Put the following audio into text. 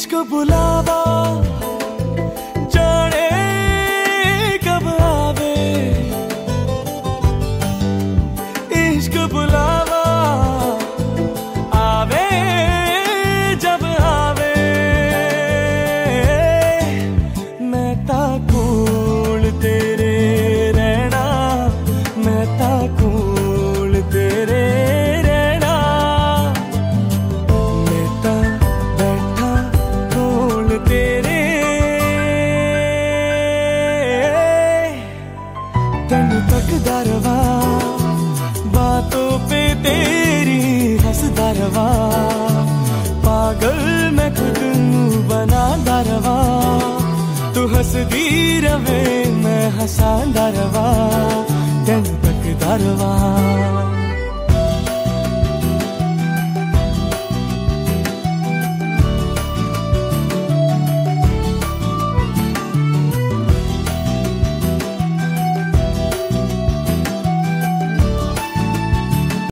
इश्क बुलावा जाने कब आवे, इश्क बुलावा आवे जब आवे। मैं ताकूल तेरे रहना, मैं ताकूल तेरे रहना, मैं ता बैठा कोल तेरे। तन तकदा रवा बातों पे तेरी हंसदा रवा, पागल मैं खुद नू बनादा रवा। तू हंसदी रवे मैं हंसांदा रवा, तन तकदा रवा।